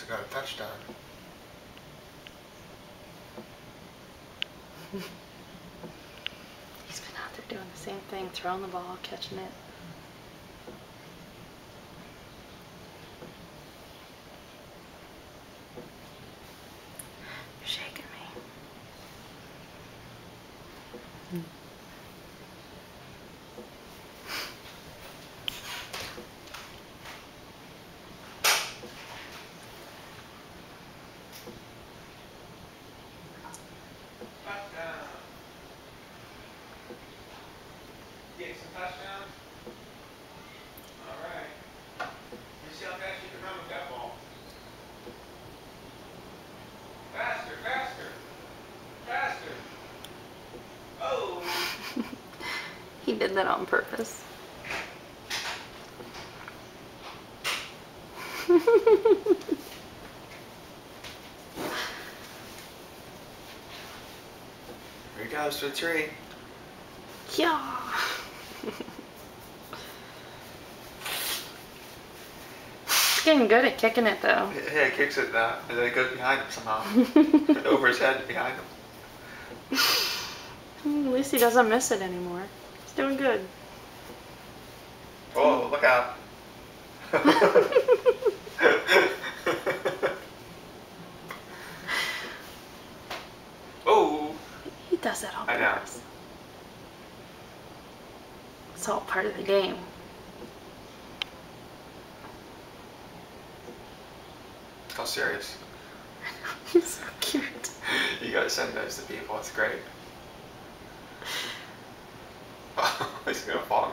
Lucy got a touchdown. He's been out there doing the same thing, throwing the ball, catching it. You're shaking me. Touchdown. Get some touchdowns. All right. You see how fast you can run with that ball. Faster, faster, faster. Oh. He did that on purpose. Here he goes to the tree. Yeah. He's getting good at kicking it though. Yeah, he kicks it and then it goes behind him somehow. Over his head behind him. At least he doesn't miss it anymore. He's doing good. Oh, look out. Oh. He does that on I know. purpose. It's all part of the game. How serious. He's so cute. You gotta send those to people, it's great. He's gonna fall